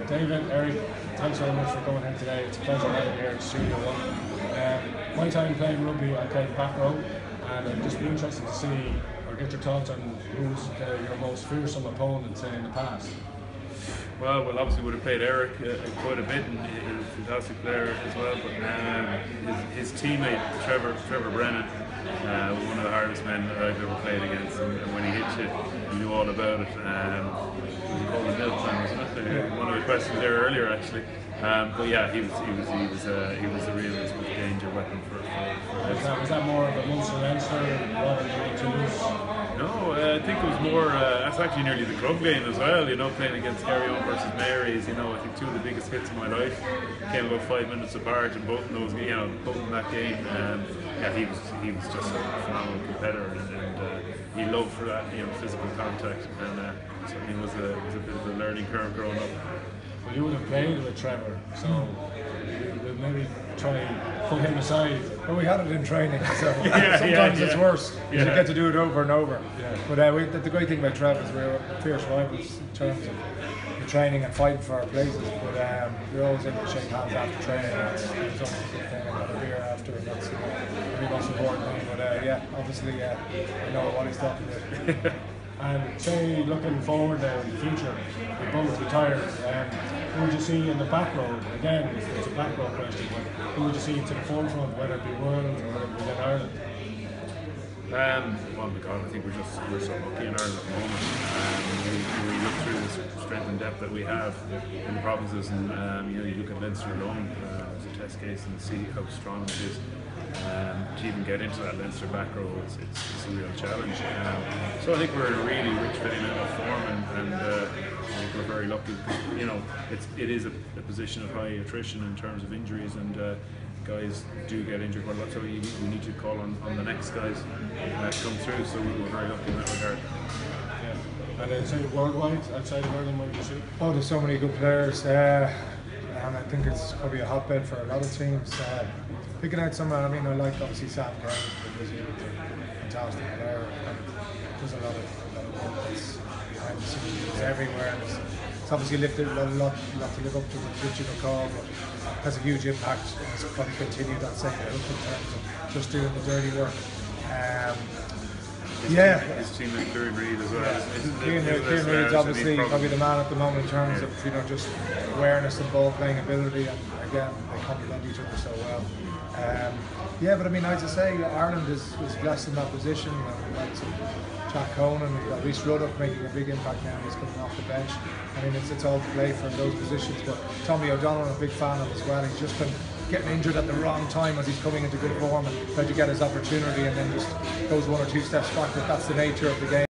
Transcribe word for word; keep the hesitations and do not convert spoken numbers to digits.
David, Eric, thanks very much for coming in today. It's a pleasure having you here at Studio One. Um, my time playing rugby, I played back row, and I'd just be interested to see or get your thoughts on who's uh, your most fearsome opponent, say, in the past. Well, well, obviously would have played Eric uh, quite a bit, and he's a fantastic player as well. But um, his, his teammate Trevor Trevor Brennan, uh, one of the hardest men that I've ever played against, and, and when he hit you, you knew all about it. Um, was he called the milkman, wasn't it? Uh, one of the questions there earlier, actually. Um, but yeah, he was he was he was uh, he was a real sort of danger weapon for. for, for was, that, was that more of a Munster Leinster rather than the Toulouse? No, uh, I think it was more. Uh, that's actually nearly the club game as well. You know, playing against Garryowen versus Mary's. You know, I think two of the biggest hits of my life came about five minutes apart, and both of those, you know, both in that game. Um, yeah, he was he was just a phenomenal competitor, and, and uh, he loved for that, you know, physical contact, and uh, certainly was a was a bit of a learning curve growing up. Well, you would have played with Trevor, so we'll maybe try and put him aside. Well, we had it in training, so yeah, sometimes yeah, it's yeah. worse. Yeah. You get to do it over and over. Yeah. But uh, we, the, the great thing about Trevor is we're fierce rivals in terms of the training and fighting for our places. But um, we're always able to shake hands after training. It's, it's always a good thing, and have a beer after, and that's uh, the most important thing. But uh, yeah, obviously, uh, I know what he's talking about. And say, looking forward now in the future, we both retired, um, who would you see in the back row? Again, it's, it's a back row question, but who would you see to the forefront, whether it be world or whether it be in Ireland? Um, well, because I think we're just we're so lucky in Ireland at the moment. Um, we, we look through the strength and depth that we have in the provinces, and um, you know, you look at Leinster alone uh, as a test case and see how strong it is. Um, to even get into that Leinster back row, it's, it's, it's a real challenge. Um, so I think we're in a really rich vein of form, and, and uh, I think we're very lucky. You know, it's it is a, a position of high attrition in terms of injuries, and uh, guys do get injured quite a lot. So we, we need to call on, on the next guys uh, to come through. So we're very lucky in that regard. Yeah. And then say worldwide, outside of Ireland, what do you see? Oh, there's so many good players. Uh, and I think it's probably a hotbed for a lot of teams. Uh, picking out someone, I mean, I like obviously Sam Kerr because he's a fantastic player. And there's a lot of, a lot of work that's behind the scenes. He's everywhere. And it's, it's obviously lifted a lot, lot, lot to live up to with Richie McCall, but has a huge impact. And it's probably continued that same route in terms of just doing the dirty work. Um, His yeah, team, his team is Kieran Reid as well. Yeah. Kieran Reid's obviously probably the man at the moment in terms yeah. of, you know, just awareness and ball playing ability, and again they complement each other so well. Um, yeah, but I mean, as I say, Ireland is, is blessed in that position. We've got some Jack Conan, we've got Rhys Ruddock making a big impact now. He's coming off the bench. I mean, it's it's all to play for those positions. But Tommy O'Donnell, I'm a big fan of as well. He's just been getting injured at the wrong time as he's coming into good form and trying to get his opportunity, and then just goes one or two steps back. But that's the nature of the game.